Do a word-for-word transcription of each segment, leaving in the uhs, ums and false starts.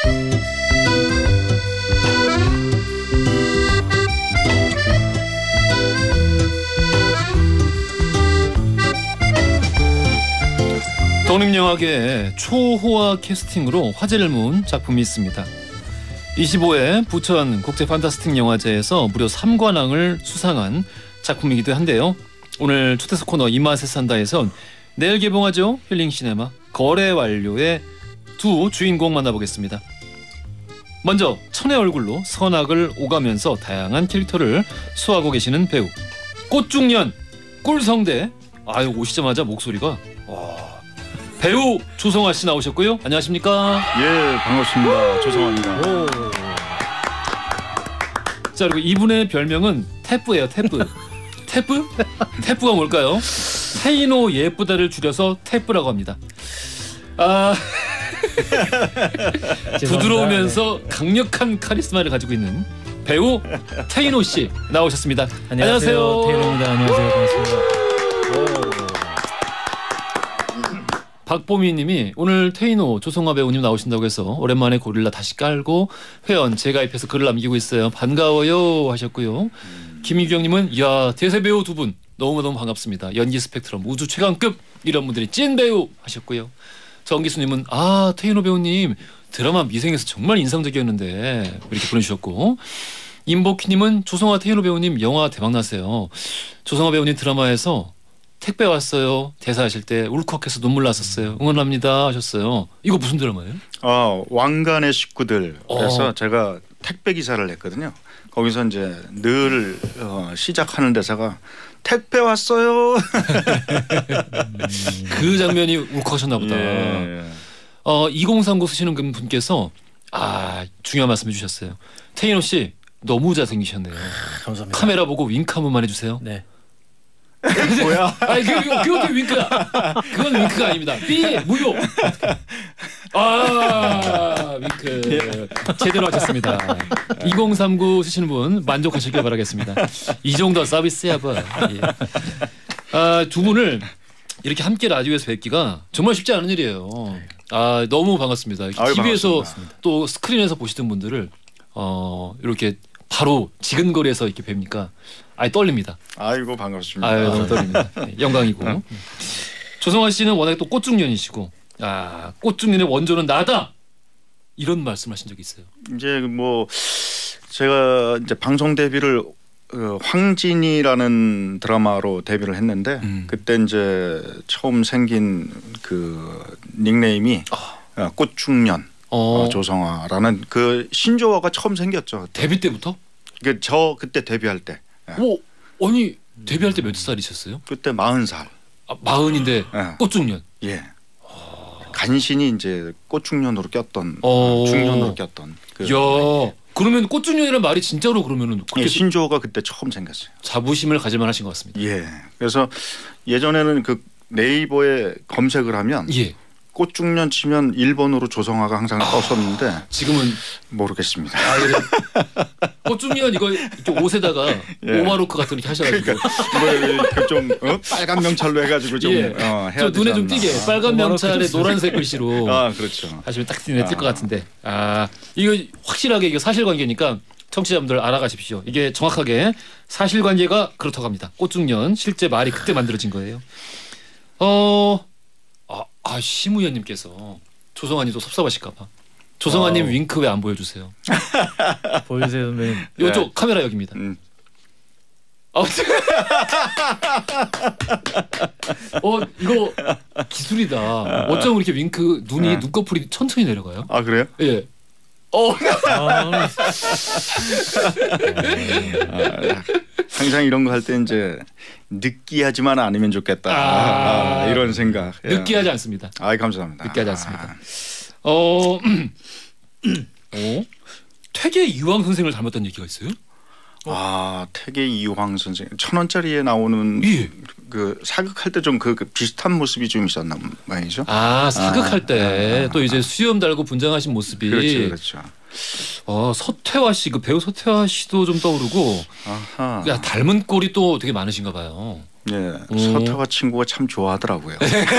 독립영화계의 초호화 캐스팅으로 화제를 모은 작품이 있습니다. 이십오 회 부천 국제 판타스틱 영화제에서 무려 삼 관왕을 수상한 작품이기도 한데요. 오늘 초대석 코너 이맛에 산다에선 내일 개봉하죠. 힐링 시네마 거래 완료의 두 주인공 만나보겠습니다. 먼저 천의 얼굴로 선악을 오가면서 다양한 캐릭터를 소화하고 계시는 배우 꽃중년 꿀성대. 아유, 오시자마자 목소리가 와. 배우 조성아 씨 나오셨고요. 안녕하십니까? 예, 반갑습니다. 조성아입니다. 오. 자, 그리고 이분의 별명은 태뿌예요. 태뿌. 태뿌? 태뿌가 뭘까요? 태이노 예쁘다를 줄여서 태뿌라고 합니다. 아, 부드러우면서 강력한 카리스마를 가지고 있는 배우 태이노 씨 나오셨습니다. 안녕하세요. 안녕하세요. 태이노입니다. 안녕하세요. 반갑습니다. 오. 박보미님이 오늘 태이노 조성아 배우님 나오신다고 해서 오랜만에 고릴라 다시 깔고 회원 재가입해서 글을 남기고 있어요. 반가워요 하셨고요. 음. 김희경님은 야 대세 배우 두 분 너무너무 반갑습니다. 연기 스펙트럼 우주 최강급 이런 분들이 찐 배우 하셨고요. 정기수님은 아 태이노 배우님 드라마 미생에서 정말 인상적이었는데 이렇게 보내주셨고, 임복희님은 조성아 태이노 배우님 영화 대박나세요. 조성아 배우님 드라마에서 택배 왔어요 대사하실 때 울컥해서 눈물 났었어요. 응원합니다 하셨어요. 이거 무슨 드라마예요? 아, 왕관의 식구들. 그래서 어. 제가 택배 기사를 했거든요. 거기서 이제 늘 어, 시작하는 대사가 택배 왔어요. 그 장면이 울컥하셨나 보다. 예. 어, 이공삼구 쓰시는 분께서 아 중요한 말씀 해주셨어요. 태인호 씨 너무 잘생기셨네요. 감사합니다. 카메라 보고 윙크 한 번만 해주세요. 네. 뭐야? 아니 그, 그, 그것도 윙크야. 그건 윙크가 아닙니다. 삐 무효. 아 윙크 제대로 하셨습니다. 이공삼구 쓰시는 분 만족하시길 바라겠습니다. 이 정도 서비스야 뭐. 예. 아, 두 분을 이렇게 함께 라디오에서 뵙기가 정말 쉽지 않은 일이에요. 아 너무 반갑습니다. 아유, 티비에서 반갑습니다. 또 스크린에서 보시던 분들을 어, 이렇게 바로 지근거리에서 이렇게 뵙니까 아예 떨립니다. 아이고 반갑습니다. 아유 너무 떨립니다. 네, 영광이고. 조성아 씨는 워낙에 또 꽃중년이시고, 아 꽃중년의 원조는 나다 이런 말씀하신 적이 있어요. 이제 뭐 제가 이제 방송 데뷔를 어, 황진이라는 드라마로 데뷔를 했는데 음. 그때 이제 처음 생긴 그 닉네임이 어, 꽃중년 어, 어, 조성아라는 그 신조어가 처음 생겼죠. 데뷔 때부터? 그 저 그때 데뷔할 때. 예. 오 아니 데뷔할 때 몇 살이셨어요? 그때 마흔 살. 아, 마흔인데 예. 꽃중년. 예. 간신히 이제 꽃중년으로 꼈던 어. 중년으로 꼈던. 그 야 그러면 꽃중년이라는 말이 진짜로 그러면은 예, 그렇게 신조어가 그때 처음 생겼어요. 자부심을 가질만 하신 것 같습니다. 예. 그래서 예전에는 그 네이버에 검색을 하면 예. 꽃중년 치면 일본어로 조성아가 항상 떴었는데 지금은 모르겠습니다. 아, 그래. 꽃중년 이거 이렇게 옷에다가 예. 오마로크 같은 거 이렇게 하셔가지고 그좀 어? 빨간 명찰로 해가지고 좀 예. 어, 해야 저 눈에 좀 되지 띄게 않나. 빨간 오마로크 명찰에 좀 노란색 글씨로 아 그렇죠. 하시면 딱 눈에 띌 것 아. 같은데, 아 이거 확실하게 이거 사실관계니까 청취자분들 알아가십시오. 이게 정확하게 사실관계가 그렇다고 합니다. 꽃중년 실제 말이 그때 만들어진 거예요. 어, 아, 아 심우현님께서 조성아님도 섭섭하실까봐 조성아님 어. 윙크 왜 안 보여주세요? 보여주세요 선배님. 이쪽 네. 카메라 여기입니다. 음. 아, 어 이거 기술이다. 어쩜 이렇게 윙크 눈이 네. 눈꺼풀이 천천히 내려가요? 아 그래요? 예. 어. 아, 아, 항상 이런 거 할 때 이제 느끼하지만 않으면 좋겠다. 아. 아, 이런 생각. 예. 느끼하지 않습니다. 아 감사합니다. 느끼하지 않습니다. 어, 어? 퇴계 이황 선생을 닮았다는 얘기가 있어요? 아 태계 이황 선생 천 원짜리에 나오는 예. 그 사극할 때 좀 그 그 비슷한 모습이 좀 있었나 말이죠. 아 사극할 아, 때 또 아, 이제 수염 달고 분장하신 모습이. 그렇죠, 그렇죠. 어 서태화 씨, 그 배우 서태화 씨도 좀 떠오르고. 아하. 야 닮은 꼴이 또 되게 많으신가 봐요. 예, 음. 서태화 친구가 참 좋아하더라고요.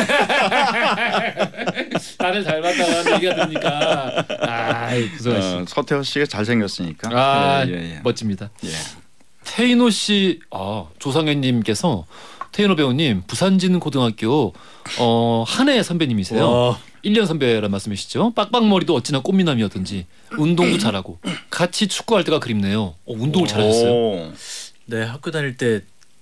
나를 닮았다는 얘기가 들으니까 아, 구성환 씨. 어, 서태화 씨가 잘생겼으니까. 아, 예, 예, 예. 멋집니다. 예. 태인호 씨, 아, 조상현님께서 태인호 배우님 부산진 고등학교 어, 한해 선배님이세요. 와. 일 년 선배란 말씀이시죠. 빡빡머리도 어찌나 꽃미남이었던지 운동도 잘하고 같이 축구할 때가 그립네요. 어, 운동을 잘하셨어요. 오. 네, 학교 다닐 때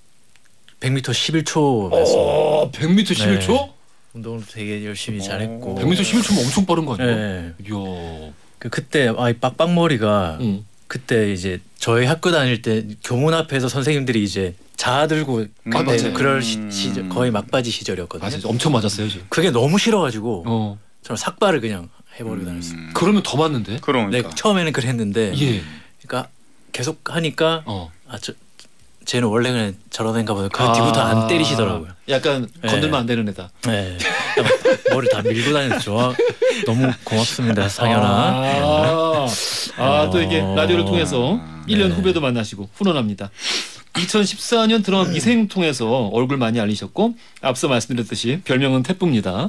백 미터 십일 초였어요. 어, 백 미터 십일 초? 네. 운동을 되게 열심히 잘했고. 백 미터 십일 초면 엄청 빠른 거 아니에요? 네. 이야. 그 그때 아이 빡빡머리가 응. 그때 이제 저희 학교 다닐 때 교문 앞에서 선생님들이 이제 자아 들고 아, 그때 맞아요. 그럴 시, 시절 거의 막바지 시절이었거든요. 맞아요. 엄청 맞았어요, 지금. 그게 너무 싫어가지고 어. 저는 삭발을 그냥 해버리고 다녔어요. 음. 그러면 더 맞는데? 네, 그러니까. 처음에는 그랬는데, 예. 그러니까 계속 하니까 어. 아, 저, 쟤는 원래 그냥 저런 애인가 보다. 그 뒤부터 안 때리시더라고요. 약간 네. 건들면 안 되는 애다. 네, 머리 다 밀고 다니는 좋아. 너무 고맙습니다, 상현아. 아, 아, 또 이게 어. 라디오를 통해서 일 년 네. 후배도 만나시고 훈훈합니다. 이천십사 년 드라마 미생 통해서 얼굴 많이 알리셨고 앞서 말씀드렸듯이 별명은 태뿌입니다.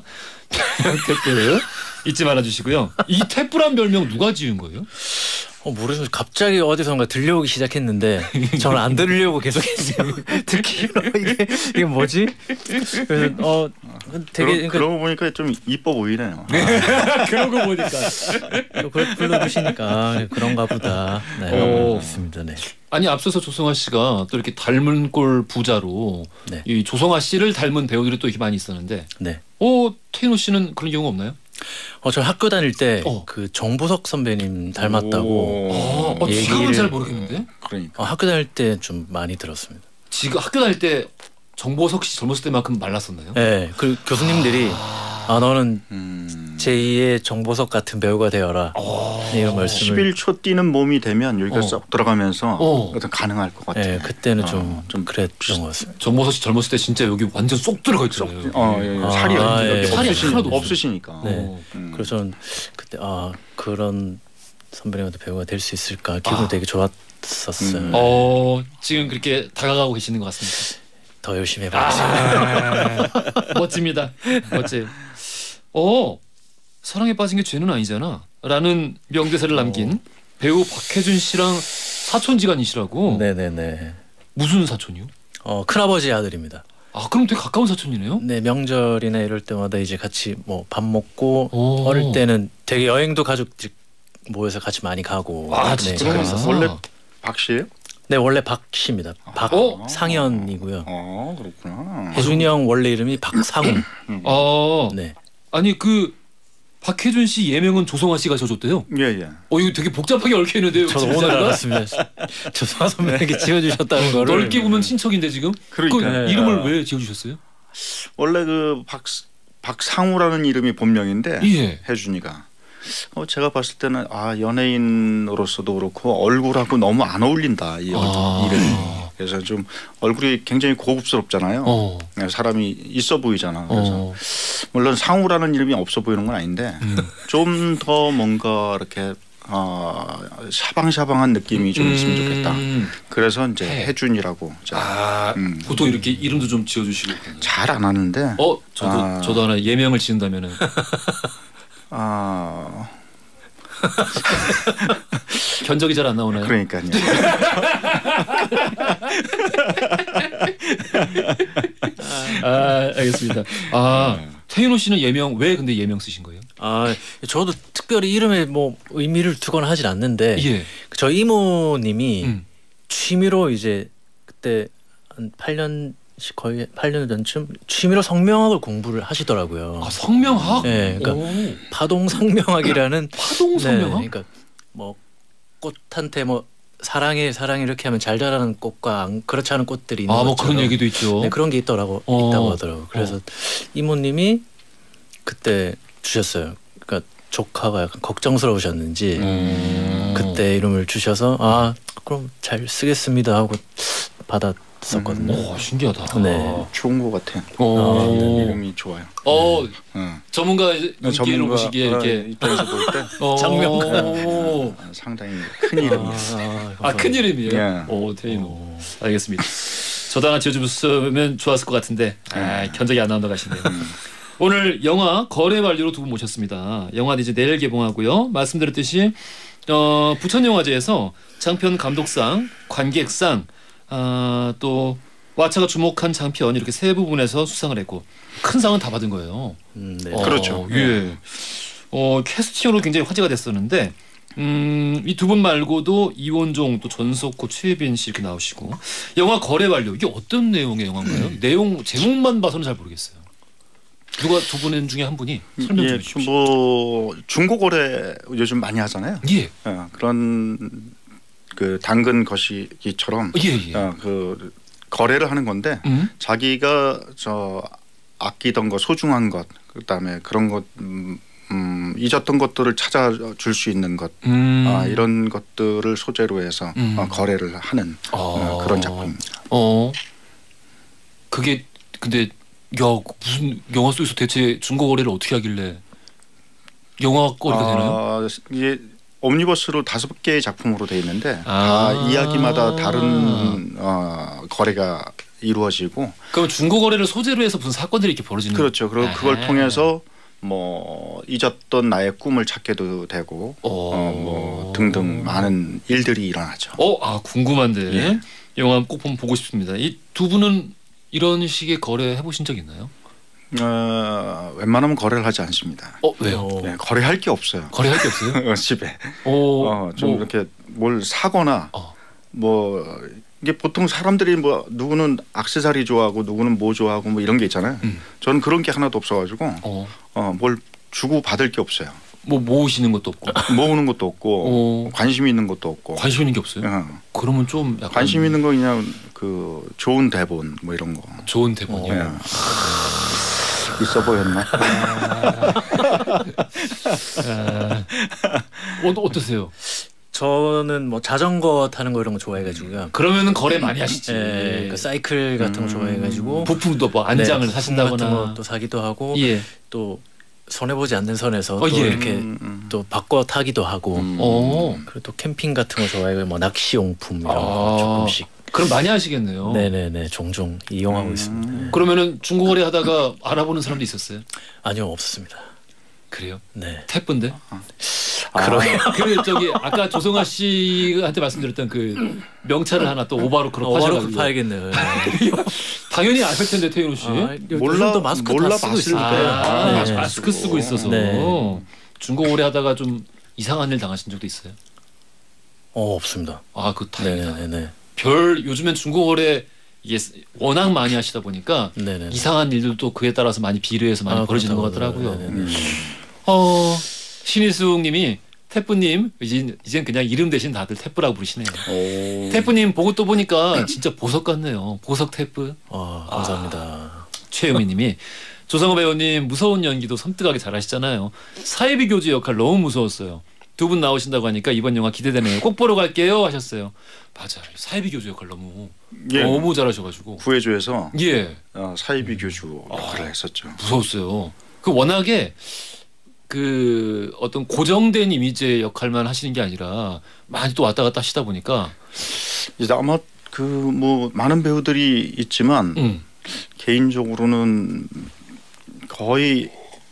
태뿌 잊지 말아주시고요. 이 태뿌란 별명 누가 지은 거예요? 어, 모르겠어요. 갑자기 어디선가 들려오기 시작했는데 저는 안 들으려고 계속했어요. 듣기 이게 이게 뭐지? 그래서 어 되게 그러, 그러고 보니까 좀 이뻐 보이네요. 그러고 보니까 또 그걸 불러주시니까 아, 그런가 보다. 네, 오. 있습니다. 네. 아니 앞서서 조성아 씨가 또 이렇게 닮은 꼴 부자로 네. 이 조성아 씨를 닮은 배우들이 또 이렇게 많이 있었는데, 네. 어 태인호 씨는 그런 경우 없나요? 어, 저 학교 다닐 때 어. 그 정보석 선배님 닮았다고 아, 어, 얘기를- 지금은 잘 모르겠는데 그러니까. 어, 학교 다닐 때 좀 많이 들었습니다. 지금 학교 다닐 때 정보석 씨 젊었을 때만큼 말랐었나요? 네, 그 교수님들이 아 너는 음. 제이의 정보석 같은 배우가 되어라 네, 이런 말씀을. 십일 초 뛰는 몸이 되면 여기가 어. 쏙 들어가면서 어. 어떤 가능할 것 같아요. 네, 그때는 어, 좀, 좀 그랬던 것 같습니다. 정보석 씨 젊었을 때 진짜 여기 완전 쏙 들어가 있잖아요. 어, 예, 예. 아, 살이 아, 여기 예. 살이 없으시, 하나도 없어요. 없으시니까. 네. 어. 음. 그래서 저는 그때 아 그런 선배님한테 배우가 될 수 있을까 기분이 아. 되게 좋았었어요. 음. 어, 지금 그렇게 다가가고 계시는 것 같습니다. 더 열심히 해보겠습니다. 아, 멋집니다. 멋져요. 어, 사랑에 빠진 게 죄는 아니잖아 라는 명대사를 남긴 배우 박해준 씨랑 사촌지간이시라고. 네네네. 무슨 사촌이요? 어 큰아버지 아들입니다. 아, 그럼 되게 가까운 사촌이네요? 네, 명절이나 이럴 때마다 이제 같이 뭐 밥 먹고 오. 어릴 때는 되게 여행도 가족들 모여서 같이 많이 가고. 아, 네, 진짜? 그랬었어요. 원래 박 씨예요? 네, 원래 박 씨입니다. 어? 박상현이고요. 어, 그렇구나. 혜준이 형 원래 이름이 박상우. 어, 네. 아니 그 박해준 씨 예명은 조성아 씨가 져줬대요. 예, 예. 어, 이거 되게 복잡하게 얽혀 있는데요. 저도 오늘 알았습니다. 조성아 선배에게 지어주셨다는 거를. 넓게 보면 친척인데 지금. 그러니까. 그 이름을 왜 지어주셨어요? 원래 그 박 박상우라는 이름이 본명인데 예. 혜준이가 어, 제가 봤을 때는 아 연예인으로서도 그렇고 얼굴하고 너무 안 어울린다 이 아. 이름이. 그래서 좀 얼굴이 굉장히 고급스럽잖아요. 어. 사람이 있어 보이잖아. 그래서 어. 물론 상우라는 이름이 없어 보이는 건 아닌데 음. 좀 더 뭔가 이렇게 어, 샤방샤방한 느낌이 좀 있으면 좋겠다. 음. 그래서 이제 해. 혜준이라고 자, 아, 음. 보통 이렇게 이름도 좀 지어주시고. 잘 안 하는데 어, 저도 아. 저도 하나 예명을 지은다면은 아 견적이 잘 안 나오나요? 그러니까요. 아, 알겠습니다. 아, 네. 태인호 씨는 예명 왜 근데 예명 쓰신 거예요? 아, 저도 특별히 이름에 뭐 의미를 두거나 하진 않는데 예. 저 이모님이 음. 취미로 이제 그때 한 팔 년씩 거의 팔 년 전쯤 취미로 성명학을 공부를 하시더라고요. 아, 성명학? 네, 그러니까 오, 파동 성명학이라는 파동 성명학? 네, 그러니까 뭐 꽃한테 뭐 사랑해 사랑해 이렇게 하면 잘 자라는 꽃과 안- 그렇지 않은 꽃들이 있는 아, 뭐 것처럼 그런 얘기도 있죠. 네, 그런 게 있더라고 어. 있다고 하더라고. 그래서 이모님이 그때 주셨어요. 그러니까 조카가 약간 걱정스러우셨는지 음. 그때 이름을 주셔서 아 그럼 잘 쓰겠습니다 하고 받았었거든요. 오, 신기하다. 네. 좋은 것 같아. 어, 네. 이름이 좋아요. 어, 응. 전문가 눈길로 보시기에 이렇게 입장에서 볼 때 어, 장면가. 상당히 큰 이름이에요. 아, 아, 큰 이름이에요. 예. 오, 태인호. 오. 알겠습니다. 저도 하나 지어주면 좋았을 것 같은데 아, 견적이 안 나온다고 하시네요. 음. 오늘 영화 거래 완료로 두 분 모셨습니다. 영화는 이제 내일 개봉하고요. 말씀드렸듯이 어, 부천영화제에서 장편 감독상, 관객상, 아, 또 와차가 주목한 장편 이렇게 세 부분에서 수상을 했고 큰 상은 다 받은 거예요. 음, 네. 어, 그렇죠. 예. 어, 캐스팅으로 굉장히 화제가 됐었는데 음, 이 두 분 말고도 이원종, 또 전석호, 최혜빈 씨 이렇게 나오시고 영화 거래 완료 이게 어떤 내용의 영화인가요? 음. 내용 제목만 봐서는 잘 모르겠어요. 누가 두 분 중에 한 분이 설명 좀 예, 해주십시오. 뭐 중고거래 요즘 많이 하잖아요. 예, 어, 그런 그 당근 거시기처럼 예, 예. 어, 그 거래를 하는 건데 음? 자기가 저 아끼던 거 소중한 것 그다음에 그런 것 음, 음, 잊었던 것들을 찾아줄 수 있는 것 음. 아, 이런 것들을 소재로 해서 음. 어, 거래를 하는 어, 아. 그런 작품입니다. 어, 그게 근데 야 무슨 영화 속에서 대체 중고 거래를 어떻게 하길래 영화 거리가 되나요? 아, 이게 옴니버스로 다섯 개의 작품으로 돼 있는데 아. 다 이야기마다 다른 어, 거래가 이루어지고 그럼 중고 거래를 소재로 해서 무슨 사건들이 이렇게 벌어지는 그렇죠. 그리고 아. 그걸 통해서 뭐 잊었던 나의 꿈을 찾게도 되고 어, 어, 뭐 등등 많은 일들이 일어나죠. 어, 아 궁금한데 예. 영화 꼭 보면 보고 싶습니다. 이 두 분은 이런 식의 거래 해보신 적 있나요? 어, 웬만하면 거래를 하지 않습니다. 어 왜요? 어. 네, 거래할 게 없어요. 거래할 게 없어요? 집에 어, 어, 좀 뭐, 이렇게 뭘 사거나 어. 뭐 이게 보통 사람들이 뭐 누구는 액세서리 좋아하고 누구는 뭐 좋아하고 뭐 이런 게 있잖아요. 음. 저는 그런 게 하나도 없어가지고 어, 어, 뭘 주고 받을 게 없어요. 뭐 모으시는 것도 없고 모으는 것도 없고 어. 관심 있는 것도 없고. 관심 있는 게 없어요? 어. 그러면 좀 약간 관심 있는 거 그냥 그 좋은 대본 뭐 이런 거. 좋은 대본이요. 예. 있어 보였나? 아, 어, 어떠세요? 저는 뭐 자전거 타는 거 이런 거 좋아해가지고요. 그러면은 거래 많이 하시지. 예, 그 사이클 같은 거 음. 좋아해가지고 부품도 뭐 안장을 네, 부품 사신다거나 같은 것도 사기도 하고 예. 또 손해 보지 않는 선에서 어, 또 예. 이렇게 음, 음. 또 바꿔 타기도 하고 음. 어. 그리고 또 캠핑 같은 거 좋아해요. 뭐 낚시 용품 이런 아. 거 조금씩. 그럼 많이 하시겠네요. 네네네 종종 이용하고 음. 있습니다. 그러면은 중고 거래 하다가 알아보는 사람도 있었어요? 아니요 없었습니다. 그래요? 네. 태분데? 그러게요. 그 저기 아까 조성아 씨한테 말씀드렸던 그 명찰을 하나 또 오바로크로 오바로크 파셔가지고 파야겠네요. 네. 당연히 아실 텐데 태윤 씨. 아, 몰라- 요즘도 마스크 몰라 다 쓰고 봤을 있습니다. 때. 아, 네. 마스- 마스크 쓰고 있어서 네. 중고 거래 하다가 좀 이상한 일 당하신 적도 있어요? 어 없습니다. 아, 그 다행이다. 네네네. 별 요즘엔 중고 거래 이게 워낙 많이 하시다 보니까 네네. 이상한 일들도 그에 따라서 많이 비례해서 많이 아, 벌어지는 것 그렇다고. 같더라고요. 네네네. 음. 어, 신희숙님이 태프님 이제 이젠 그냥 이름 대신 다들 태프라고 부르시네요. 오. 태프님 보고 또 보니까 진짜 보석 같네요. 보석 태프. 아, 감사합니다. 최영민님이 조성호 배우님 무서운 연기도 섬뜩하게 잘하시잖아요. 사이비 교주 역할 너무 무서웠어요. 두 분 나오신다고 하니까 이번 영화 기대되네요. 꼭 보러 갈게요 하셨어요. 맞아요. 사이비 교주 역할 너무 예. 너무 잘하셔가지고 구해줘에서 예 어, 사이비 교주 역할을 했었죠. 무서웠어요. 그 워낙에 그 어떤 고정된 이미지의 역할만 하시는 게 아니라 많이 또 왔다 갔다 하시다 보니까 이제 아마 그 뭐 많은 배우들이 있지만 음. 개인적으로는 거의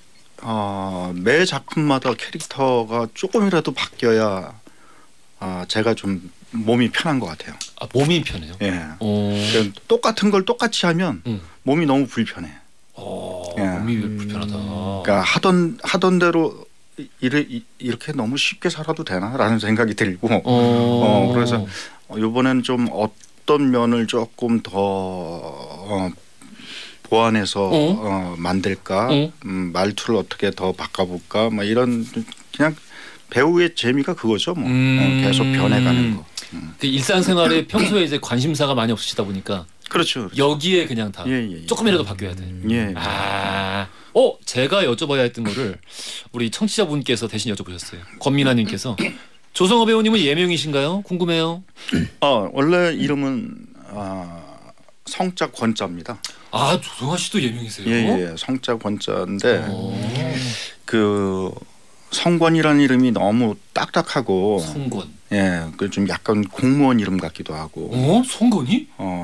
어, 매 작품마다 캐릭터가 조금이라도 바뀌어야 아, 제가 좀 몸이 편한 것 같아요. 아, 몸이 편해요. 예. 어, 그러니까 똑같은 걸 똑같이 하면 음. 몸이 너무 불편해. 어, 예. 몸이 음. 불편하다. 그러니까 하던 하던 대로 이- 이래, 이- 이렇게 너무 쉽게 살아도 되나라는 생각이 들고 어, 어, 그래서 어, 이번엔 좀 어떤 면을 조금 더 어, 보완해서 어? 어, 만들까 어? 음, 말투를 어떻게 더 바꿔볼까 뭐 이런 그냥 배우의 재미가 그거죠 뭐 음. 어, 계속 변해가는 거. 음. 그 일상생활에 평소에 이제 관심사가 많이 없으시다 보니까 그렇죠. 그렇죠. 여기에 그냥 다 예, 예, 예. 조금이라도 바뀌어야 돼. 음. 예. 아, 어, 제가 여쭤봐야 했던 거를 우리 청취자분께서 대신 여쭤보셨어요. 권민아님께서 조성호 배우님은 예명이신가요? 궁금해요. 어, 원래 이름은 아, 성자 권자입니다. 아, 조성아 씨도 예명이세요? 예, 예, 성자 권자인데 어, 그 성권이라는 이름이 너무 딱딱하고 성권. 예, 그 좀 약간 공무원 이름 같기도 하고 어, 성권이? 어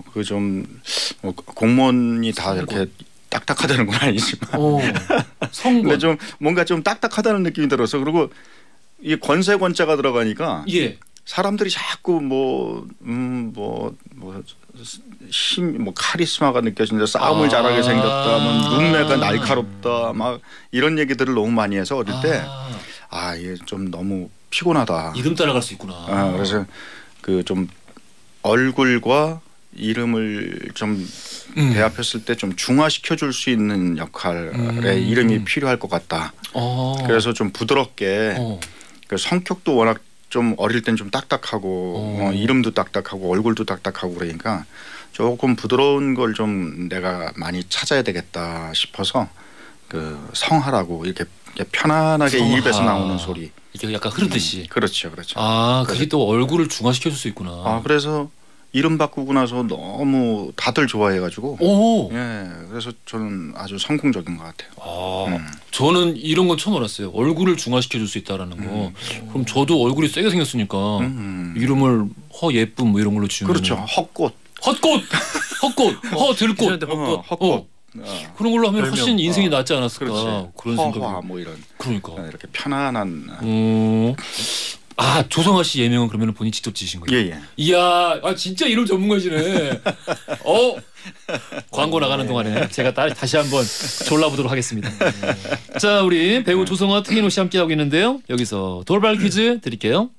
그 좀 뭐 공무원이 다 성권. 이렇게 딱딱하다는 건 아니지만 오, 성권. 근데 좀 뭔가 좀 딱딱하다는 느낌이 들어서 그리고 이 권세 권자가 들어가니까 예. 사람들이 자꾸 뭐 음 뭐 뭐 힘 뭐 카리스마가 느껴진다, 싸움을 아. 잘하게 생겼다, 뭐 눈매가 날카롭다, 막 이런 얘기들을 너무 많이 해서 어릴 때 아 이게 좀 너무 피곤하다. 이름 따라갈 수 있구나. 아, 그래서 그 좀 얼굴과 이름을 좀 음. 배합했을 때 좀 중화시켜 줄 수 있는 역할의 음. 이름이 필요할 것 같다. 어. 그래서 좀 부드럽게 어. 그 성격도 워낙 좀 어릴 땐 좀 딱딱하고 어. 어, 이름도 딱딱하고 얼굴도 딱딱하고 그러니까 조금 부드러운 걸 좀 내가 많이 찾아야 되겠다 싶어서 그 성하라고 이렇게, 이렇게 편안하게 성하. 입에서 나오는 소리. 이게 약간 흐르듯이. 음, 그렇죠, 그렇죠. 아, 그게 또 얼굴을 중화시켜 줄 수 있구나. 아 그래서 이름 바꾸고 나서 너무 다들 좋아해가지고. 오. 예, 그래서 저는 아주 성공적인 것 같아요. 아, 음. 저는 이런 건 처음 알았어요. 얼굴을 중화시켜 줄 수 있다라는 거. 음. 그럼 저도 얼굴이 세게 생겼으니까 음. 이름을 허 예쁨 뭐 이런 걸로 지으면 그렇죠. 헛꽃. 헛꽃, 헛꽃, 허 들꽃. 헛꽃. 어, 헛꽃. 어. 그런 걸로 하면 별명. 훨씬 인생이 어. 낫지 않았을까. 그렇지. 그런 허화 생각이. 뭐 이런 그러니까. 이렇게 편안한. 음. 아, 조성아 씨 예명은 그러면 본인 직접 지으신 거예요? 예예. 이야, 아 진짜 이름 전문가시네. 어, 광고 나가는 동안에 제가 다, 다시 한번 졸라보도록 하겠습니다. 자, 우리 배우 조성아, 태인호 씨 함께하고 있는데요. 여기서 돌발 퀴즈 드릴게요.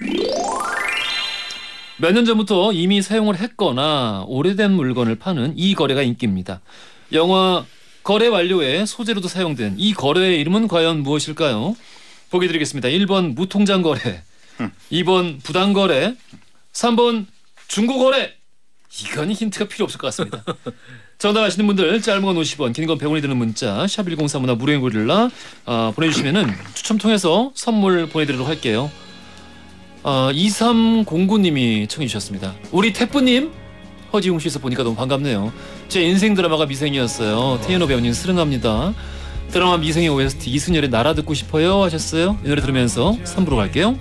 몇 년 전부터 이미 사용을 했거나 오래된 물건을 파는 이 거래가 인기입니다. 영화 거래 완료의 소재로도 사용된 이 거래의 이름은 과연 무엇일까요? 보기 드리겠습니다. 일 번 무통장 거래, 이 번 부당 거래, 삼 번 중고 거래. 이건 힌트가 필요 없을 것 같습니다. 정답 아시는 분들 짧은 건 오십 원, 긴 건 백 원이 드는 문자 샵 일공삼오나 무료인 고릴라 어, 보내주시면은 추첨 통해서 선물 보내드리도록 할게요. 어, 이삼공구 님이 청해 주셨습니다. 우리 태뿌님 허지웅 씨에서 보니까 너무 반갑네요. 제 인생 드라마가 미생이었어요. 태연호 배우님 스릉합니다. 드라마 미생의 오에스티 이순열의 날아 듣고 싶어요 하셨어요. 이 노래 들으면서 삼 부로 갈게요.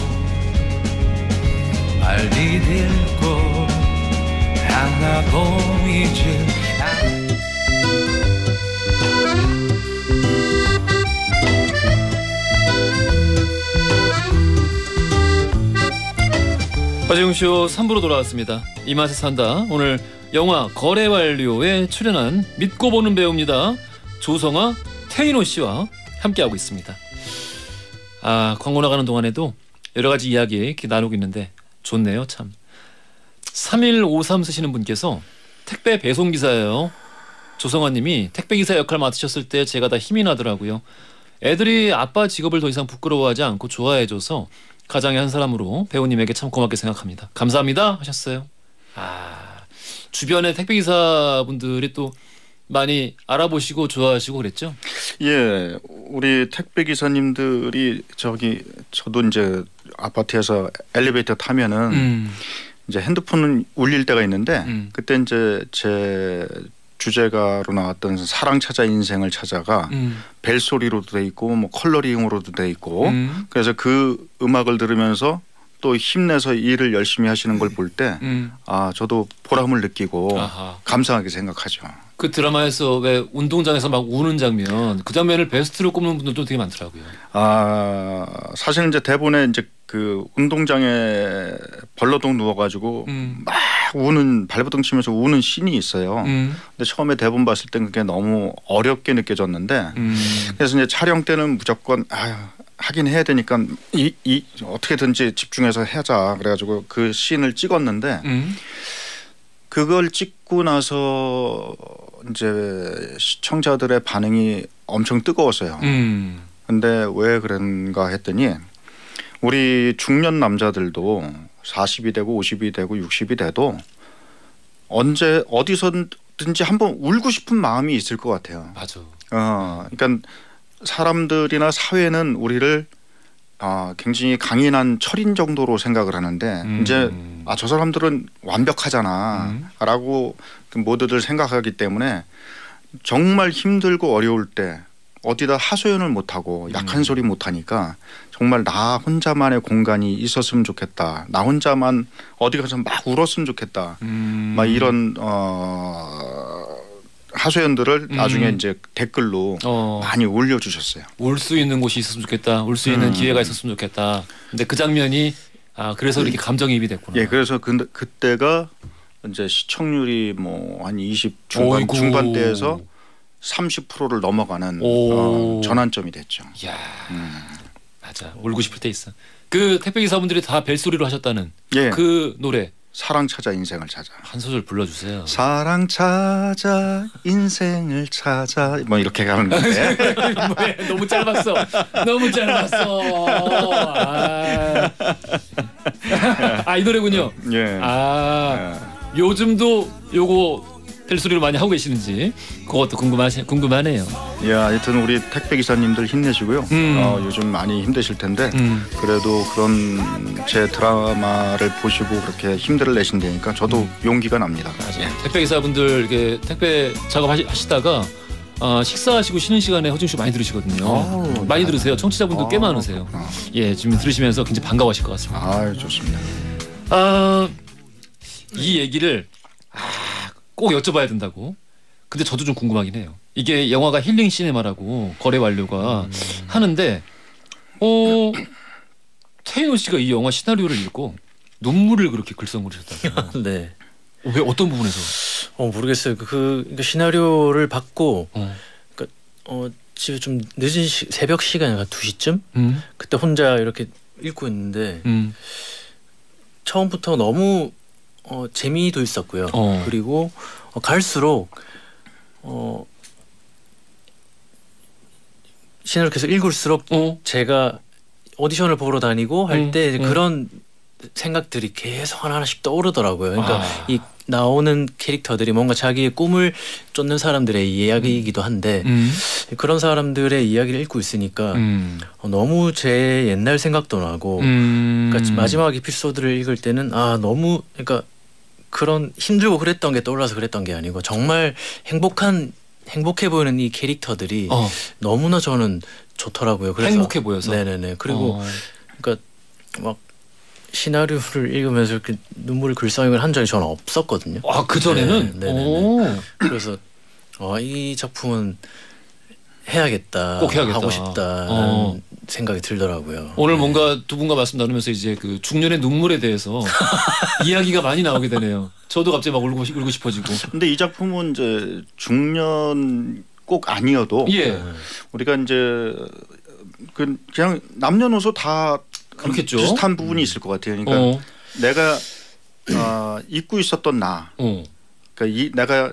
빨리 들고 하나 보이지 허지웅쇼 삼 부로 돌아왔습니다. 이 맛에 산다. 오늘 영화 거래 완료에 출연한 믿고 보는 배우입니다. 조성아, 태인호 씨와 함께하고 있습니다. 아, 광고 나가는 동안에도 여러 가지 이야기 이렇게 나누고 있는데 좋네요, 참. 삼일오삼 쓰시는 분께서 택배 배송기사예요. 조성아 님이 택배기사 역할 맡으셨을 때 제가 다 힘이 나더라고요. 애들이 아빠 직업을 더 이상 부끄러워하지 않고 좋아해줘서 가장의 한 사람으로 배우님에게 참 고맙게 생각합니다. 감사합니다 하셨어요. 아, 주변의 택배기사분들이 또 많이 알아보시고 좋아하시고 그랬죠? 예, 우리 택배 기사님들이 저기 저도 이제 아파트에서 엘리베이터 타면은 음. 이제 핸드폰은 울릴 때가 있는데 음. 그때 이제 제 주제가로 나왔던 사랑 찾아 인생을 찾아가 음. 벨소리로도 돼 있고 뭐 컬러링으로도 돼 있고 음. 그래서 그 음악을 들으면서 또 힘내서 일을 열심히 하시는 걸 볼 때 음. 아 저도 보람을 느끼고 아하. 감사하게 생각하죠. 그 드라마에서 왜 운동장에서 막 우는 장면, 그 장면을 베스트로 꼽는 분들도 되게 많더라고요. 아 사실 이제 대본에 이제 그 운동장에 벌러덩 누워가지고 음. 막 우는 발버둥 치면서 우는 씬이 있어요. 음. 근데 처음에 대본 봤을 땐 그게 너무 어렵게 느껴졌는데 음. 그래서 이제 촬영 때는 무조건 아 하긴 해야 되니까 이, 이 어떻게든지 집중해서 하자 그래가지고 그 씬을 찍었는데 음. 그걸 찍고 나서 이제 시청자들의 반응이 엄청 뜨거웠어요. 음. 근데 왜 그런가 했더니 우리 중년 남자들도 사십이 되고 오십이 되고 육십이 돼도 언제 어디서든지 한번 울고 싶은 마음이 있을 것 같아요. 맞아. 어, 그러니까 사람들이나 사회는 우리를 아, 굉장히 강인한 철인 정도로 생각을 하는데 음. 이제 아, 저 사람들은 완벽하잖아라고 음. 모두들 생각하기 때문에 정말 힘들고 어려울 때 어디다 하소연을 못하고 약한 음. 소리 못하니까 정말 나 혼자만의 공간이 있었으면 좋겠다. 나 혼자만 어디 가서 막 울었으면 좋겠다. 음. 막 이런 어, 하소연들을 음. 나중에 이제 댓글로 어. 많이 올려주셨어요. 울 수 있는 곳이 있었으면 좋겠다. 울 수 있는 음. 기회가 있었으면 좋겠다. 근데 그 장면이 아 그래서 이렇게 감정이입이 됐구나. 예, 그래서 그, 그때가 이제 시청률이 뭐 한 이십 중반 어이구. 중반대에서 삼십 퍼센트를 넘어가는 오. 어, 전환점이 됐죠. 야 음. 맞아 울고 싶을 때 있어. 그 택배 기사분들이 다 벨소리로 하셨다는 예, 그 노래 사랑 찾아 인생을 찾아. 한 소절 불러주세요. 사랑 찾아 인생을 찾아 뭐 이렇게 가는 건데. 뭐야, 너무 짧았어. 너무 짧았어. 아 이 노래군요. 예. 아 요즘도 요거 벨소리로 많이 하고 계시는지 그것도 궁금하시 궁금하네요. 예, 하여튼 우리 택배 기사님들 힘내시고요. 음. 어, 요즘 많이 힘드실 텐데 음. 그래도 그런 제 드라마를 보시고 그렇게 힘들을 내신다니까 저도 음. 용기가 납니다. 맞아요. 택배 기사분들 이렇게 택배 작업하시다가 어, 식사하시고 쉬는 시간에 허준 씨 많이 들으시거든요. 아우, 많이 아, 들으세요. 청취자분들 꽤 아, 많으세요. 그렇구나. 예, 지금 들으시면서 굉장히 반가워하실 것 같습니다. 아, 좋습니다. 아, 이 얘기를 아, 꼭 여쭤봐야 된다고. 근데 저도 좀 궁금하긴 해요. 이게 영화가 힐링 시네마라고 거래 완료가 음. 하는데 어 태인호 씨가 이 영화 시나리오를 읽고 눈물을 그렇게 글썽거리셨다고요. 네. 왜 어떤 부분에서? 어 모르겠어요. 그, 그, 그 시나리오를 받고 어. 어 집에 좀 늦은 시, 새벽 시간 한 두 시쯤 음. 그때 혼자 이렇게 읽고 있는데 음. 처음부터 너무 어, 재미도 있었고요. 어. 그리고 어, 갈수록 어, 시나리오 계속 읽을수록 어. 제가 오디션을 보러 다니고 할 음, 때 음. 그런 생각들이 계속 하나하나씩 떠오르더라고요. 그러니까 아. 이 나오는 캐릭터들이 뭔가 자기의 꿈을 쫓는 사람들의 이야기이기도 한데 음. 그런 사람들의 이야기를 읽고 있으니까 음. 어, 너무 제 옛날 생각도 나고 음. 그러니까 마지막 에피소드를 읽을 때는 아 너무 그러니까 그런 힘들고 그랬던 게 떠올라서 그랬던 게 아니고 정말 행복한 행복해 보이는 이 캐릭터들이 어. 너무나 저는 좋더라고요. 그래서 행복해 보여서. 네네네. 그리고 어. 그러니까 막 시나리오를 읽으면서 이렇게 눈물을 글썽이를 한 적이 저는 없었거든요. 아, 그 전에는. 네, 네네네. 오. 그래서 어, 이 작품은 해야겠다, 꼭 해야겠다. 하고 싶다는 어. 생각이 들더라고요. 오늘 네. 뭔가 두 분과 말씀 나누면서 이제 그 중년의 눈물에 대해서 이야기가 많이 나오게 되네요. 저도 갑자기 막 울고, 울고 싶어지고. 근데 이 작품은 이제 중년 꼭 아니어도 예. 네. 우리가 이제 그 그냥 남녀노소 다 그렇겠죠. 비슷한 부분이 있을 것 같아요. 그러니까 어. 내가 어, 잊고 있었던 나, 어. 그러니까 이, 내가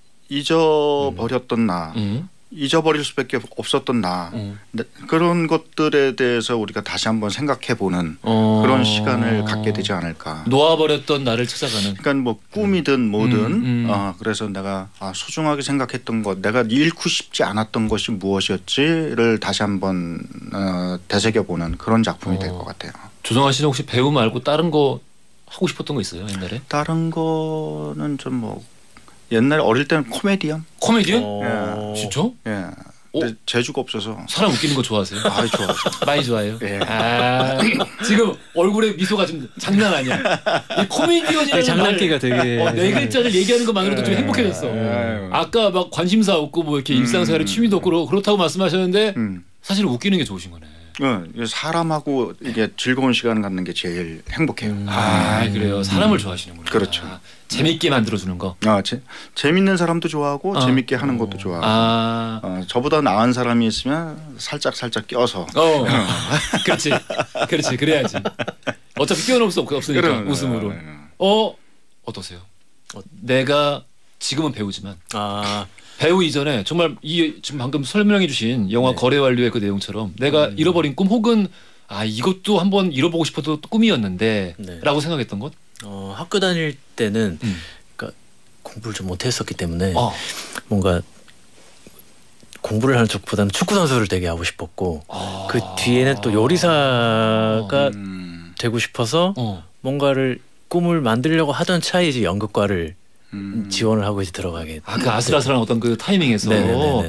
잊어버렸던 나, 음. 잊어버릴 수밖에 없었던 나, 어. 네, 그런 것들에 대해서 우리가 다시 한번 생각해보는 어. 그런 시간을 갖게 되지 않을까. 놓아버렸던 나를 찾아가는. 그러니까 뭐 꿈이든 뭐든 음, 음. 어, 그래서 내가 아, 소중하게 생각했던 것, 내가 잃고 싶지 않았던 것이 무엇이었지를 다시 한번 어, 되새겨보는 그런 작품이 될 어. 것 같아요. 조정아 씨는 혹시 배우 말고 다른 거 하고 싶었던 거 있어요 옛날에? 다른 거는 좀 뭐 옛날에 어릴 때는 코미디언, 코미디언? 어. 진짜? 예, 근데 재주가 없어서 사람 웃기는 거 좋아하세요? 아 좋아하죠. 많이 좋아해요. 예. 아, 지금 얼굴에 미소가 좀 장난 아니야. 이 코미디언이라는 네, 장난기가 되게 말, 어, 네 글자를 얘기하는 것만으로도 좀 예. 행복해졌어. 예. 아까 막 관심사 없고 뭐 이렇게 음. 일상생활에 취미도 없고 그렇- 그렇다고 말씀하셨는데 음. 사실 웃기는 게 좋으신 거네. 어, 사람하고 이게 즐거운 시간 갖는 게 제일 행복해요. 음. 아 그래요. 사람을 좋아하시는구나. 그렇죠. 아, 재밌게 만들어주는 거. 아, 제, 재밌는 사람도 좋아하고 어. 재밌게 하는 것도 좋아하고 아, 어, 저보다 나은 사람이 있으면 살짝 살짝 껴서 어, 그렇지, 그렇지, 그래야지. 어차피 끼워놓을 수 없, 없으니까 그럼, 웃음으로. 어, 어, 어떠세요? 어, 내가 지금은 배우지만 아 배우 이전에 정말 이 지금 방금 설명해주신 영화 네. 거래 완료의 그 내용처럼 내가 음. 잃어버린 꿈 혹은 아 이것도 한번 잃어보고 싶어도 꿈이었는데라고 네. 생각했던 것. 어, 학교 다닐 때는 음. 그러니까 공부를 좀 못했었기 때문에 어. 뭔가 공부를 하는 쪽보다는 축구 선수를 되게 하고 싶었고 아. 그 뒤에는 또 요리사가 음, 되고 싶어서 어. 뭔가를 꿈을 만들려고 하던 차에 이제 연극과를 음. 지원을 하고 이제 들어가게. 아 그 아슬아슬한 어떤 그 타이밍에서 네네네네.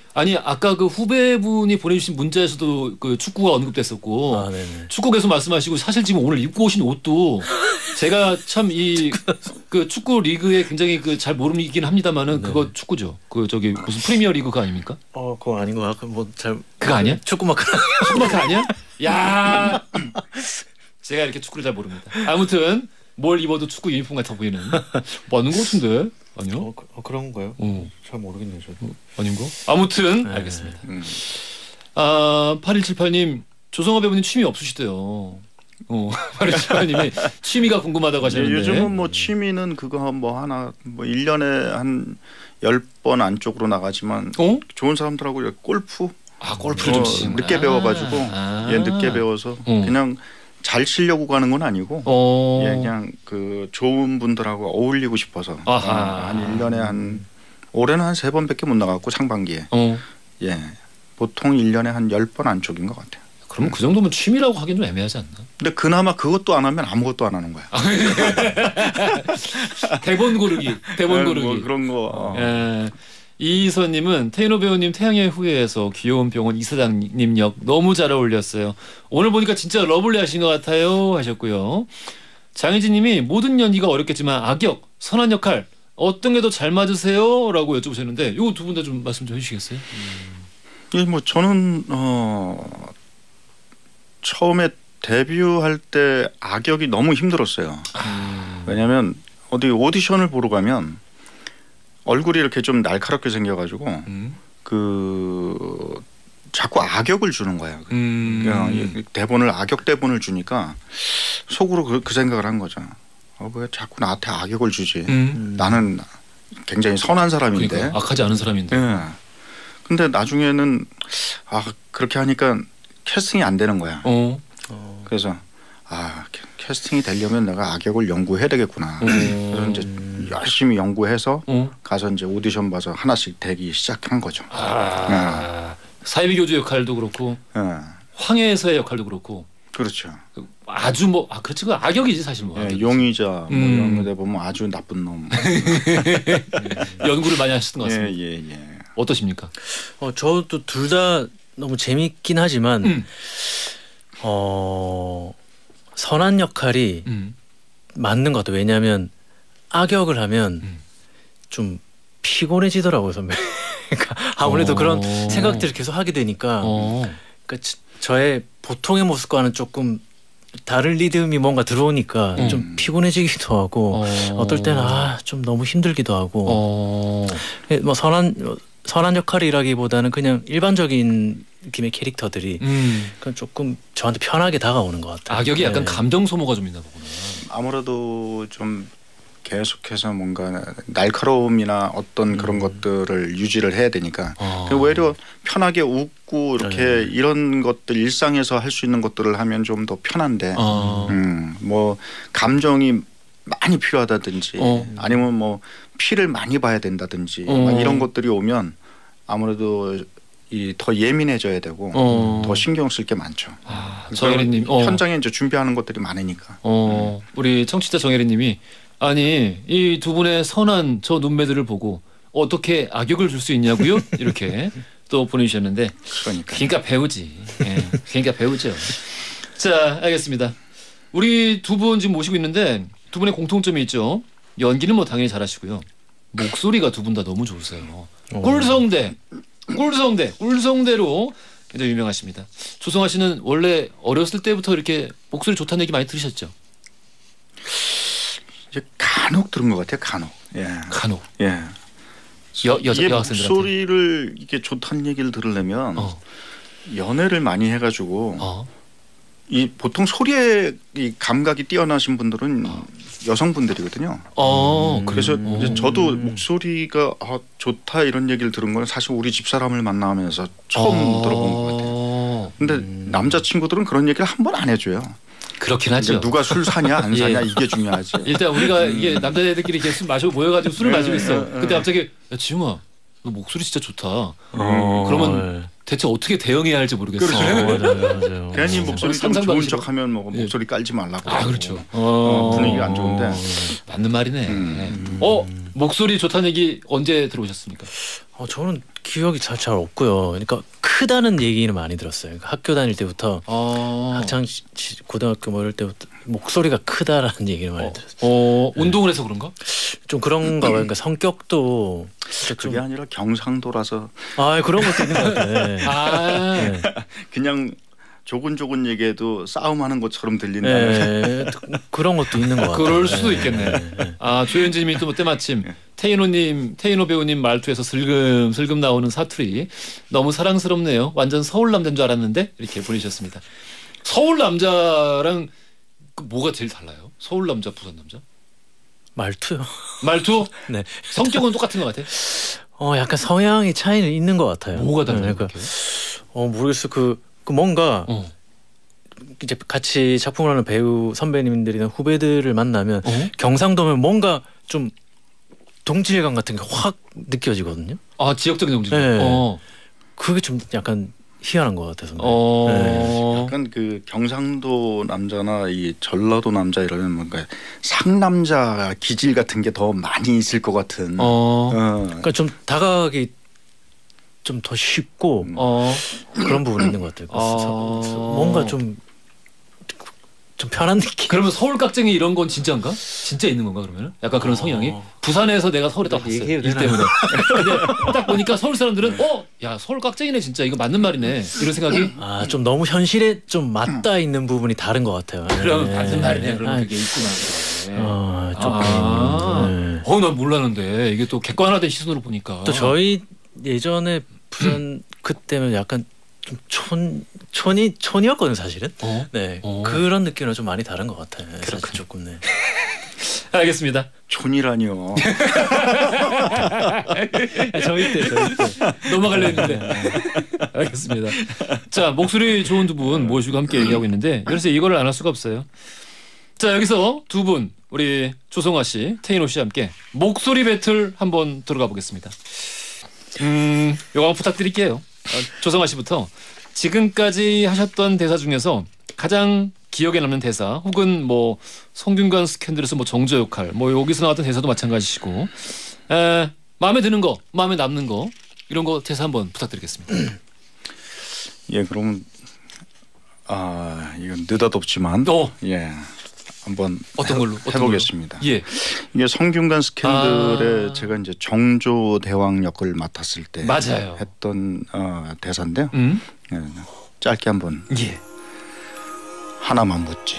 아니 아까 그 후배분이 보내주신 문자에서도 그 축구가 언급됐었고 아, 네네. 축구 계속 말씀하시고 사실 지금 오늘 입고 오신 옷도 제가 참 이 그 축구 리그에 굉장히 그 잘 모르긴 합니다만은 네. 그거 축구죠. 그 저기 무슨 프리미어 리그 그거 아닙니까? 어, 그거 아닌 거 같고 뭐잘 그거 아니야? 축구 마크. 축구 마크 아니야? 야, 제가 이렇게 축구를 잘 모릅니다. 아무튼 뭘 입어도 축구 유니폼 같아 보이는 맞는 것 같은데 아니요? 어, 그, 어 그런 거요? 어. 잘 모르겠네요, 저도. 아닌 거? 아무튼 네. 알겠습니다. 음. 아 팔일칠팔 님 조성아 배우님 취미 없으시대요. 어 팔일칠팔 님이 취미가 궁금하다고 이제 하셨는데 요즘은 뭐 취미는 그거 뭐 하나 뭐 일 년에 한 열 번 안쪽으로 나가지만 어? 좋은 사람들하고 골프 아 골프를 어, 좀 치시는구나. 늦게 배워가지고 아. 예 늦게 배워서 어. 그냥 잘 치려고 가는 건 아니고 어. 예 그냥 그 좋은 분들하고 어울리고 싶어서 아하. 어, 한 일 년에 한 올해는 한 세 번밖에 못 나갔고 상반기에 어. 예 보통 일 년에 한 열 번 안쪽인 것 같아요. 그럼 그 정도면 취미라고 하긴 좀 애매하지 않나? 근데 그나마 그것도 안 하면 아무것도 안 하는 거야. 대본 고르기, 대본 예, 고르기. 뭐 그런 거. 어. 예. 이희선님은 태인호 배우님 태양의 후예에서 귀여운 병원 이사장님 역 너무 잘 어울렸어요. 오늘 보니까 진짜 러블리하신 것 같아요 하셨고요. 장혜진님이 모든 연기가 어렵겠지만 악역, 선한 역할 어떤 게 더 잘 맞으세요? 라고 여쭤보셨는데 요 두 분 다 좀 말씀 좀 해주시겠어요? 예, 뭐 저는 어 처음에 데뷔할 때 악역이 너무 힘들었어요. 음. 왜냐하면 어디 오디션을 보러 가면 얼굴이 이렇게 좀 날카롭게 생겨가지고 음. 그 자꾸 악역을 주는 거예요. 음. 그냥 이 대본을 악역 대본을 주니까 속으로 그, 그 생각을 한 거죠. 어, 왜 자꾸 나한테 악역을 주지? 음. 나는 굉장히 선한 사람인데. 그러니까 악하지 않은 사람인데. 예. 근데 나중에는 아 그렇게 하니까 캐스팅이 안 되는 거야. 어. 어. 그래서 아 캐- 캐스팅이 되려면 내가 악역을 연구해야 되겠구나. 어. 그래서 이제 열심히 연구해서 어. 가서 이제 오디션 봐서 하나씩 되기 시작한 거죠. 아. 사이비교주 역할도 그렇고 예. 황해에서의 역할도 그렇고 그렇죠. 아주 뭐 아 그렇지 그 악역이지 사실 뭐 예, 악역이지. 용의자 뭐 음. 이런 데 보면 아주 나쁜 놈. 연구를 많이 하셨던 것 같습니다. 예, 예, 예. 어떠십니까? 어, 저도 둘 다 너무 재밌긴 하지만 음. 어 선한 역할이 음. 맞는 것 같아요. 왜냐하면 악역을 하면 음. 좀 피곤해지더라고요, 선배. 그러니까 아무래도 어. 그런 생각들을 계속 하게 되니까 어. 그러니까 저- 저의 보통의 모습과는 조금 다른 리듬이 뭔가 들어오니까 음. 좀 피곤해지기도 하고 어. 어떨 때는 아 좀 너무 힘들기도 하고 어. 뭐 선한 선한 역할이라기보다는 그냥 일반적인 느낌의 캐릭터들이 음. 그건 조금 저한테 편하게 다가오는 것 같아요. 악역이 약간 네. 감정 소모가 좀 있나 보구나. 아무래도 좀 계속해서 뭔가 날카로움이나 어떤 그런 것들을 유지를 해야 되니까 어. 그 오히려 편하게 웃고 이렇게 네. 이런 것들 일상에서 할 수 있는 것들을 하면 좀 더 편한데 어. 음, 뭐 감정이 많이 필요하다든지 어. 아니면 뭐 피를 많이 봐야 된다든지 어. 막 이런 것들이 오면 아무래도 이 더 예민해져야 되고 어. 더 신경 쓸 게 많죠. 아, 정혜리님. 어. 현장에 이제 준비하는 것들이 많으니까. 어. 우리 청취자 정혜리님이 아니 이 두 분의 선한 저 눈매들을 보고 어떻게 악역을 줄 수 있냐고요? 이렇게 또 보내주셨는데 그러니까. 그러니까 배우지. 예. 그러니까 배우죠. 자, 알겠습니다. 우리 두 분 지금 모시고 있는데 두 분의 공통점이 있죠. 연기는 뭐 당연히 잘하시고요. 목소리가 두 분 다 너무 좋으세요. 어. 꿀성대, 꿀성대, 꿀성대로 이제 유명하십니다. 조성아 씨는 원래 어렸을 때부터 이렇게 목소리 좋다는 얘기 많이 들으셨죠? 이제 간혹 들은 것 같아요. 간혹. 예. 간혹. 예. 여 여자 이게 여학생들한테. 목소리를 이게 좋다는 얘기를 들으려면 어. 연애를 많이 해가지고 어. 이 보통 소리에 이 감각이 뛰어나신 분들은 어. 여성분들이거든요. 어. 음. 그래서 음. 이제 저도 목소리가 아, 좋다 이런 얘기를 들은 건 사실 우리 집 사람을 만나면서 처음 어. 들어본 것 같아요. 근데 음. 남자 친구들은 그런 얘기를 한 번 안 해줘요. 그렇긴 하죠. 그러니까 누가 술 사냐 안 예. 사냐 이게 중요하지. 일단 우리가 이게 남자애들끼리 이렇게 술 마시고 모여가지고 술을 네, 마시고 있어. 네, 네. 그때 갑자기 야 지웅아, 너 목소리 진짜 좋다. 어. 그러면 대체 어떻게 대응해야 할지 모르겠어. 그렇죠. 어, 맞아요, 맞아요. 괜히 어. 목소리 좀 상상도 좋은 안 척하면 뭐 예. 목소리 깔지 말라고. 아 그렇죠. 어, 분위기가 안 어. 좋은데. 맞는 말이네. 음. 어 목소리 좋다는 얘기 언제 들어오셨습니까? 어, 저는 기억이 잘, 잘 없고요. 그러니까 크다는 얘기는 많이 들었어요. 그러니까 학교 다닐 때부터 아, 학창 시, 시, 고등학교 뭐 이럴 때부터 목소리가 크다라는 얘기를 많이 어, 들었어요. 어 운동을 해서 그런가? 좀 그런가 봐요. 그러니까 성격도 진짜 그게 좀 아니라 경상도라서 아 그런 것도 있는 것 같아요. 네. 아, 네. 그냥 조근조근 얘기해도 싸움하는 것처럼 들린다는. 네. 그런 것도 있는 것 같아요. 그럴 수도 네. 있겠네. 네. 아, 조현진님이 또 때마침 태인호님, 태인호 배우님 말투에서 슬금슬금 나오는 사투리 너무 사랑스럽네요. 완전 서울 남자인 줄 알았는데 이렇게 보내주셨습니다. 서울 남자랑 그 뭐가 제일 달라요? 서울 남자, 부산 남자? 말투요. 말투? 네. 성격은 똑같은 것 같아? 어 약간 성향의 차이는 있는 것 같아요. 뭐가 달라요? 네, 그러니까, 그렇게? 어 모르겠어. 그, 그 뭔가 어. 이제 같이 작품을 하는 배우 선배님들이나 후배들을 만나면 어? 경상도면 뭔가 좀 동질감 같은 게 확 느껴지거든요. 아, 지역적인 동지. 네. 어. 그게 좀 약간 희한한 것 같아서. 어. 약간 그 경상도 남자나 이 전라도 남자 이러면 뭔가 상남자 기질 같은 게 더 많이 있을 것 같은. 어. 어. 그러니까 좀 다가가기 좀 더 쉽고 어. 그런 부분이 있는 것 같아요. 아. 그래서 뭔가 좀 좀 편한 느낌. 그러면 서울 깍쟁이 이런 건 진짜인가? 진짜 있는 건가 그러면? 약간 그런 어. 성향이? 부산에서 내가 서울에 딱 봤어요. 얘기해도 일 되나요? 때문에. 근데 딱 보니까 서울 사람들은 어? 야 서울 깍쟁이네 진짜 이거 맞는 말이네 이런 생각이 아 좀 너무 현실에 좀 맞닿아 있는 부분이 다른 것 같아요. 그럼 네. 맞는 말이네 그러면 아, 그게 있구나. 어, 조금. 아, 네. 어, 난 몰랐는데 이게 또 객관화된 시선으로 보니까 또 저희 예전에 부산 그때면 약간 좀 촌 촌이 촌이었거든요 사실은. 어? 네 어. 그런 느낌은 좀 많이 다른 것 같아요. 사실 그렇군요. 조금 네. 알겠습니다. 촌이라니요. 저희 때 저희 때. 넘어가려 했는데 알겠습니다. 자 목소리 좋은 두 분 모시고 함께 얘기하고 있는데 그래서 이거를 안 할 수가 없어요. 자 여기서 두 분 우리 조성아 씨, 태인호 씨 함께 목소리 배틀 한번 들어가 보겠습니다. 음, 요거 한번 부탁드릴게요. 어, 조성아 씨부터 지금까지 하셨던 대사 중에서 가장 기억에 남는 대사 혹은 뭐 성균관 스캔들에서 뭐 정조 역할 뭐 여기서 나왔던 대사도 마찬가지시고 에, 마음에 드는 거 마음에 남는 거 이런 거 대사 한번 부탁드리겠습니다. 예, 그럼 아 이건 느닷없지만 어. 예 한번 어떤 걸로 어떤 해보겠습니다. 걸로? 예 이게 성균관 스캔들에 아. 제가 이제 정조 대왕 역을 맡았을 때 맞아요. 했던 어, 대사인데요. 음? 예, 짧게 한번 예 하나만 묻지.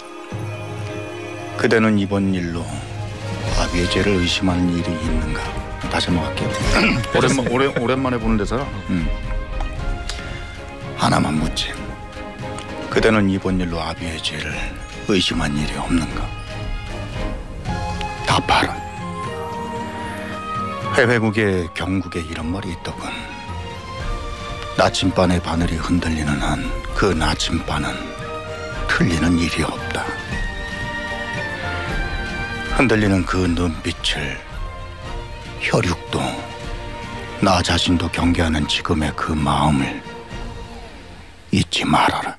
그대는 이번 일로 아비의 죄를 의심하는 일이 있는가? 다시 한번 할게요. 오랜만 오래, 오랜만에 보는 대사라. 음. 하나만 묻지. 그대는 이번 일로 아비의 죄를 의심한 일이 없는가? 답하라. 해외국에 경국에 이런 말이 있더군. 나침반의 바늘이 흔들리는 한 그 나침반은 틀리는 일이 없다. 흔들리는 그 눈빛을 혈육도 나 자신도 경계하는 지금의 그 마음을 잊지 말아라.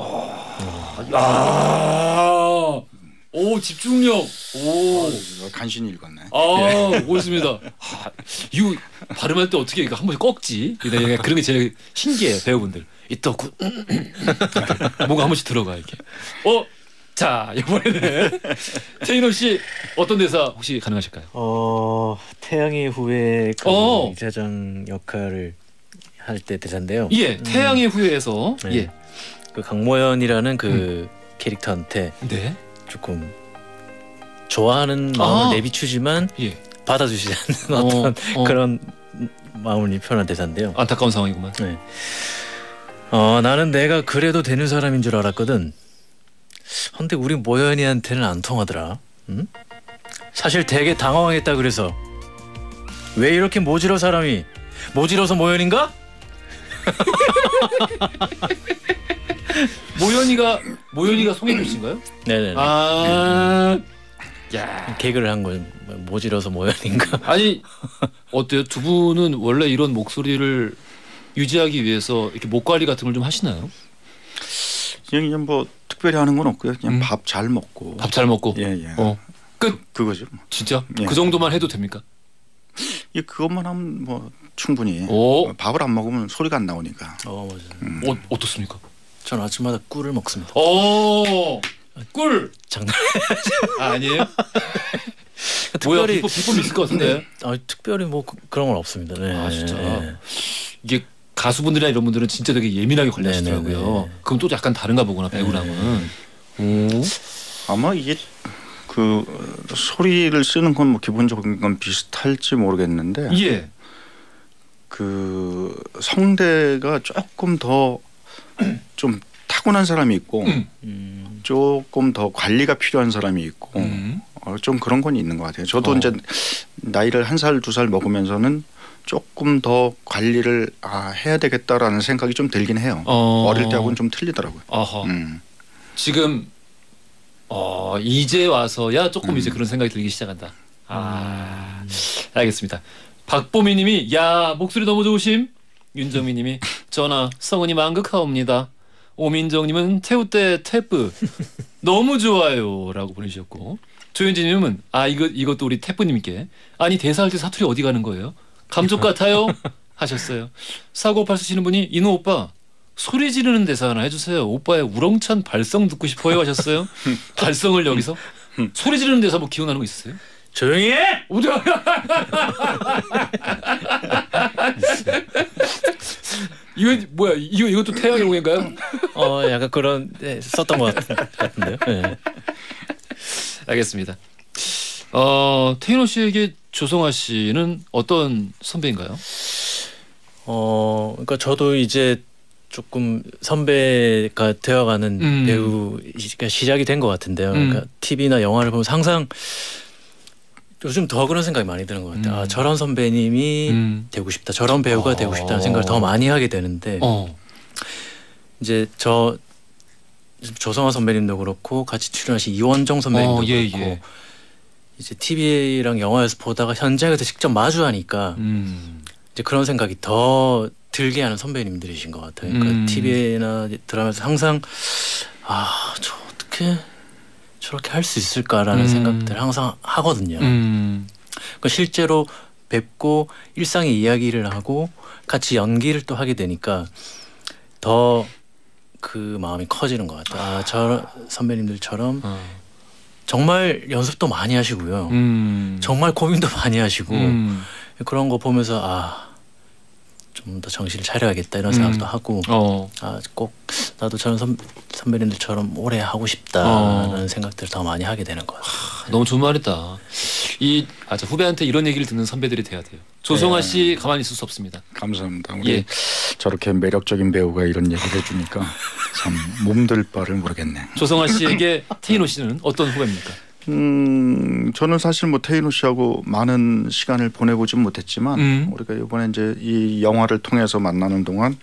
아, 오 집중력 오. 간신히 읽었네. 아, 옳습니다. 아, 이거 발음할 때 어떻게 이거 한 번씩 꺾지? 내가 그런 게 제일 신기해요, 배우분들. 이따구 뭔가 한 번씩 들어가 이렇게. 어, 자 이번에는 태인호 씨 어떤 대사 혹시 가능하실까요? 어 태양의 후예 그 어. 이사장 역할을 할 때 대사인데요. 예, 태양의 후예에서 네. 예, 그 강모연이라는 그 캐릭터한테 네, 조금 좋아하는 마음을 아. 내비추지만 예, 받아주지 않는 어, 어떤 어. 그런 마음을 표현한 대사인데요. 안타까운 상황이구만. 네. 어 나는 내가 그래도 되는 사람인 줄 알았거든. 근데 우리 모연이한테는 안 통하더라. 응? 사실 되게 당황했다 그래서. 왜 이렇게 모질어 사람이? 모질어서 모연인가? 모연이가 모연이가 송혜교 씨인가요? 네네. 아, 야, 개그를 한 건 모질어서 모연인가? 아니 어때요? 두 분은 원래 이런 목소리를 유지하기 위해서 이렇게 목 관리 같은 걸 좀 하시나요? 그냥 뭐 특별히 하는 건 없고요. 그냥 음. 밥 잘 먹고. 밥 잘 먹고. 예, 예. 어. 끝. 그거죠. 진짜? 예. 그 정도만 해도 됩니까? 이 그것만 하면 뭐 충분히. 오. 밥을 안 먹으면 소리가 안 나오니까. 어 맞아요. 음. 어, 어떻습니까? 저는 아침마다 꿀을 먹습니다. 오, 꿀. 장난. 아, 아니에요? 뭐야, 특별히 비법, 비법 있을 것 같은데. 아, 특별히 뭐 그, 그런 건 없습니다. 네. 아, 진짜. 네. 이게 가수분들이나 이런 분들은 진짜 되게 예민하게 관리하시더라고요. 네네네. 그럼 또 약간 다른가 보구나, 배우랑은. 오. 아마 이게 그 소리를 쓰는 건 뭐 기본적인 건 비슷할지 모르겠는데 예. 그 성대가 조금 더 좀 타고난 사람이 있고 음. 음. 조금 더 관리가 필요한 사람이 있고 음. 어, 좀 그런 건 있는 것 같아요. 저도 어. 이제 나이를 한 살 두 살 먹으면서는 조금 더 관리를 아, 해야 되겠다라는 생각이 좀 들긴 해요. 어. 어릴 때하고는 좀 틀리더라고요. 아하. 음. 지금 어, 이제 와서야 조금 음. 이제 그런 생각이 들기 시작한다. 아, 알겠습니다. 박보미님이 야 목소리 너무 좋으심. 윤정미님이 전하 성은이 만극하옵니다. 오민정님은 태우때 태프 너무 좋아요라고 보내주셨고 조현진님은 아 이거 이것도 우리 태프님께 아니 대사할 때 사투리 어디 가는 거예요? 감쪽 같아요 하셨어요. 사고팔 쓰시는 분이 인호 오빠 소리 지르는 대사 하나 해주세요. 오빠의 우렁찬 발성 듣고 싶어요 하셨어요. 발성을 여기서 소리 지르는 대사 뭐 기억나는 거 있으세요? 조용히 해. 이거 뭐야? 이거 이것도 태양의 공인가요? 어 약간 그런 네, 썼던 것 같- 같은데요. 네. 알겠습니다. 어 태인호 씨에게 조성아 씨는 어떤 선배인가요? 어 그러니까 저도 이제 조금 선배가 되어가는 음. 배우가 시작이 된 것 같은데요. 음. 그러니까 티비나 영화를 보면 항상 요즘 더 그런 생각이 많이 드는 것 같아요. 음. 아, 저런 선배님이 음. 되고 싶다. 저런 배우가 어. 되고 싶다는 생각을 더 많이 하게 되는데 어. 이제 저 조성아 선배님도 그렇고 같이 출연하신 이원정 선배님도 어, 예, 그렇고 예. 이제 티비랑 영화에서 보다가 현장에서 직접 마주하니까 음. 이제 그런 생각이 더 들게 하는 선배님들이신 것 같아요. 그러니까 음. 티비나 드라마에서 항상 아, 저 어떻게 저렇게 할 수 있을까라는 음. 생각들을 항상 하거든요. 음. 그러니까 실제로 뵙고 일상의 이야기를 하고 같이 연기를 또 하게 되니까 더 그 마음이 커지는 것 같아요. 아, 저 선배님들처럼 어. 정말 연습도 많이 하시고요. 음. 정말 고민도 많이 하시고 음. 그런 거 보면서 아, 좀 더 정신을 차려야겠다 이런 생각도 음. 하고 어. 아, 꼭 나도 저런 선, 선배님들처럼 오래 하고 싶다는 어. 생각들을 더 많이 하게 되는 것 같아요. 너무 좋은 말이다. 이 아, 저 후배한테 이런 얘기를 듣는 선배들이 돼야 돼요. 조성아 네. 씨 가만히 있을 수 없습니다. 감사합니다. 우리 예. 저렇게 매력적인 배우가 이런 얘기를 해주니까 참 몸들 바를 모르겠네. 조성아 씨에게 태인호 씨는 어떤 후배입니까? 음, 저는 사실 뭐 태인호 씨하고 많은 시간을 보내보진 못했지만 음. 우리가 이번에 이제 이 영화를 통해서 만나는 동안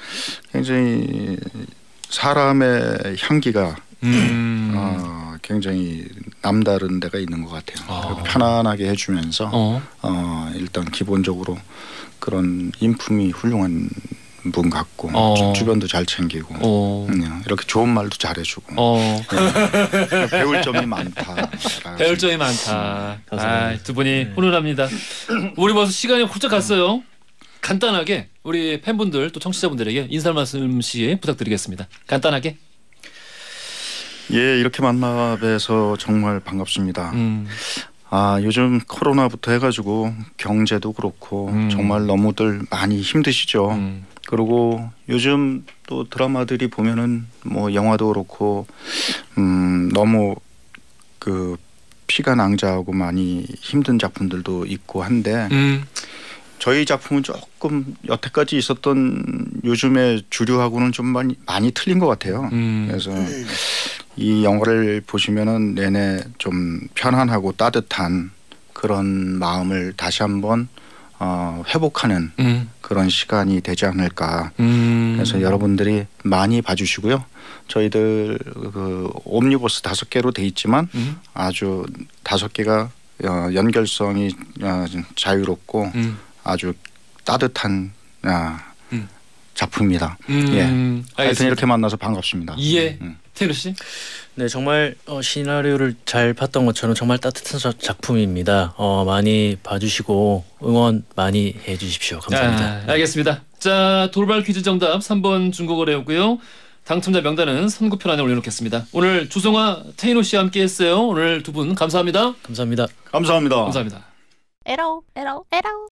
굉장히 사람의 향기가 음. 어, 굉장히 남다른 데가 있는 것 같아요. 아. 편안하게 해주면서 어. 어, 일단 기본적으로 그런 인품이 훌륭한 분 같고 어. 주변도 잘 챙기고 어. 음, 이렇게 좋은 말도 잘해주고 어. 네. 배울 점이 많다. 배울 점이 많다. 아, 감사합니다. 두 분이 훈훈합니다. 우리 벌써 시간이 훌쩍 갔어요. 간단하게 우리 팬분들 또 청취자분들에게 인사 말씀씩 부탁드리겠습니다. 간단하게. 예, 이렇게 만나 뵈서 정말 반갑습니다. 음. 아, 요즘 코로나부터 해가지고 경제도 그렇고 음. 정말 너무들 많이 힘드시죠. 음. 그리고 요즘 또 드라마들이 보면은 뭐 영화도 그렇고 음, 너무 그 피가 낭자하고 많이 힘든 작품들도 있고 한데 음. 저희 작품은 조금 여태까지 있었던 요즘의 주류하고는 좀 많이 많이 틀린 것 같아요. 음. 그래서 이 영화를 보시면은 내내 좀 편안하고 따뜻한 그런 마음을 다시 한번 어, 회복하는 음. 그런 시간이 되지 않을까. 음. 그래서 여러분들이 많이 봐주시고요. 저희들 그 옴니버스 다섯 개로 돼 있지만 음. 아주 다섯 개가 어, 연결성이 어, 자유롭고 음. 아주 따뜻한 아, 음. 작품입니다. 음. 예. 하여튼 알겠습니다. 이렇게 만나서 반갑습니다. 예. 음. 태인호 씨. 네, 정말 어, 시나리오를 잘 봤던 것처럼 정말 따뜻한 저- 작품입니다. 어, 많이 봐주시고 응원 많이 해주십시오. 감사합니다. 아, 알겠습니다. 자, 돌발 퀴즈 정답 삼 번 중국어래였고요. 당첨자 명단은 선고편안에 올려놓겠습니다. 오늘 주성아, 태인호 씨와 함께했어요. 오늘 두 분 감사합니다. 감사합니다. 감사합니다. 감사합니다. 에러 에러 에러